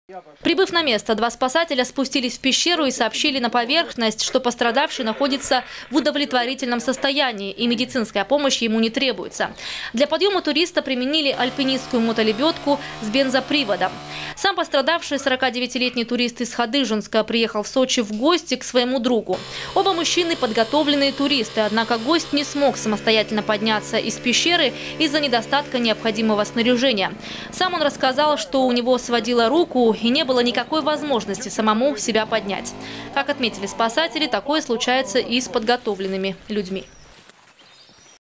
Прибыв на место, два спасателя спустились в пещеру и сообщили на поверхность, что пострадавший находится в удовлетворительном состоянии и медицинская помощь ему не требуется. Для подъема туриста применили альпинистскую мотолебедку с бензоприводом. Сам пострадавший 49-летний турист из Хадыженска приехал в Сочи в гости к своему другу. Оба мужчины подготовленные туристы, однако гость не смог самостоятельно подняться из пещеры из-за недостатка необходимого снаряжения. Сам он рассказал, что у него сводило руку и не было никакой возможности самому себя поднять. Как отметили спасатели, такое случается и с подготовленными людьми.